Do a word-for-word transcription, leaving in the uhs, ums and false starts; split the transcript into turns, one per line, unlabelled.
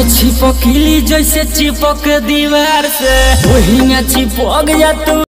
छिपकली जैसे चिपक दीवार से वही में चिपक जा तू।